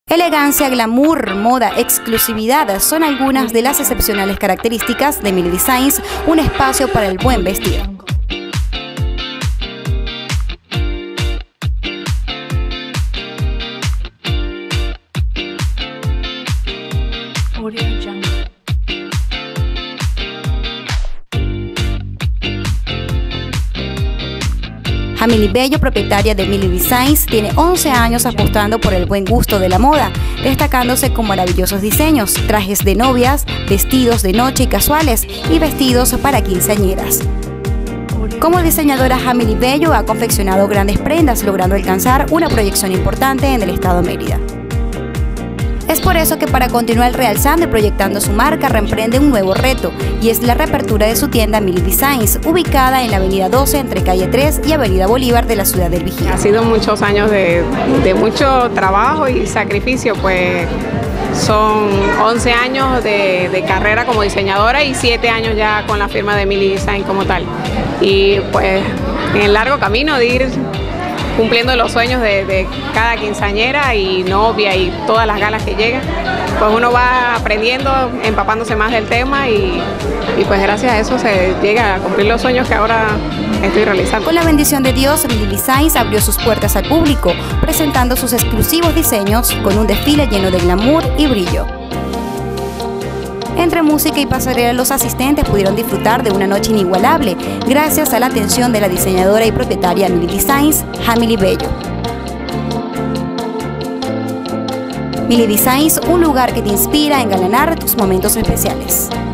Elegancia, glamour, moda, exclusividad son algunas de las excepcionales características de Mili Designs, un espacio para el buen vestir. Jamily Bello, propietaria de Mili Designs, tiene 11 años apostando por el buen gusto de la moda, destacándose con maravillosos diseños, trajes de novias, vestidos de noche y casuales y vestidos para quinceañeras. Como diseñadora, Jamily Bello ha confeccionado grandes prendas, logrando alcanzar una proyección importante en el estado Mérida. Es por eso que para continuar realzando y proyectando su marca, reemprende un nuevo reto, y es la reapertura de su tienda Mili Designs, ubicada en la avenida 12 entre calle 3 y avenida Bolívar de la ciudad del Vigía. Ha sido muchos años de mucho trabajo y sacrificio, pues son 11 años de carrera como diseñadora y 7 años ya con la firma de Mili Design como tal. Y pues en el largo camino de ir cumpliendo los sueños de cada quinceañera y novia y todas las galas que llegan, pues uno va aprendiendo, empapándose más del tema y pues gracias a eso se llega a cumplir los sueños que ahora estoy realizando. Con la bendición de Dios, Mili Designs abrió sus puertas al público, presentando sus exclusivos diseños con un desfile lleno de glamour y brillo. Entre música y pasarela, los asistentes pudieron disfrutar de una noche inigualable gracias a la atención de la diseñadora y propietaria Mili Designs, Jamily Bello. Mili Designs, un lugar que te inspira a engalanar tus momentos especiales.